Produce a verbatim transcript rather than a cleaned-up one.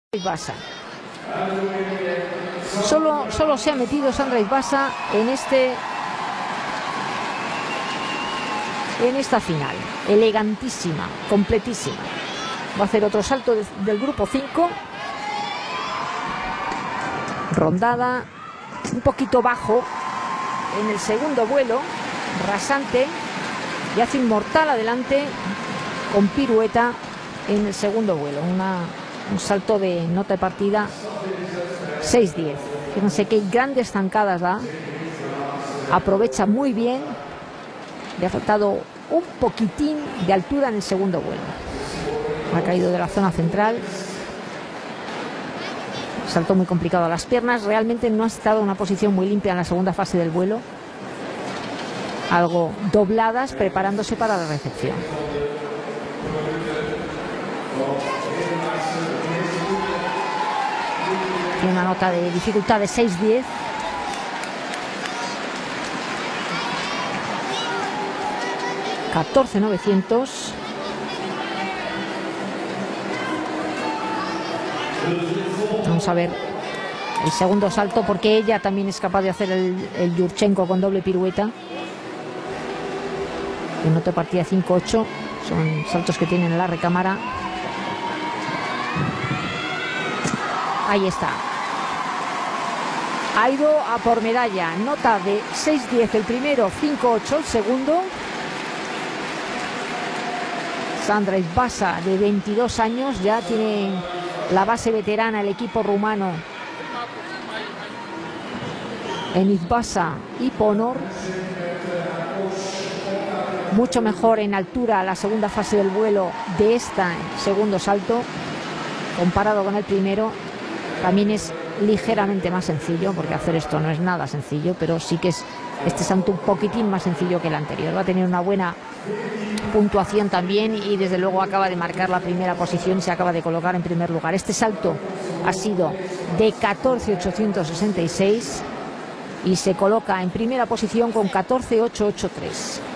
Ibasa. Solo, solo se ha metido Sandra Ibasa en este en esta final. Elegantísima, completísima. Va a hacer otro salto de, del grupo cinco. Rondada, un poquito bajo en el segundo vuelo, rasante, y hace inmortal adelante con pirueta en el segundo vuelo. Una un salto de nota de partida seis diez. Fíjense qué grandes zancadas da. Aprovecha muy bien. Le ha faltado un poquitín de altura en el segundo vuelo. Ha caído de la zona central. Salto muy complicado a las piernas. Realmente no ha estado en una posición muy limpia en la segunda fase del vuelo. Algo dobladas, preparándose para la recepción. Tiene una nota de dificultad de seis diez. catorce novecientos. Vamos a ver el segundo salto, porque ella también es capaz de hacer el, el Yurchenko con doble pirueta. En nota de partida cinco ocho. Son saltos que tienen en la recámara. Ahí está. Ha ido a por medalla. Nota de seis diez el primero, cinco ocho el segundo. Sandra Ibasa, de veintidós años, ya tiene la base veterana el equipo rumano en Ibasa y Ponor. Mucho mejor en altura la segunda fase del vuelo de este segundo salto comparado con el primero. También es ligeramente más sencillo, porque hacer esto no es nada sencillo, pero sí que es este salto un poquitín más sencillo que el anterior. Va a tener una buena puntuación también, y desde luego acaba de marcar la primera posición y se acaba de colocar en primer lugar. Este salto ha sido de catorce ochocientos sesenta y seis y se coloca en primera posición con catorce ochocientos ochenta y tres.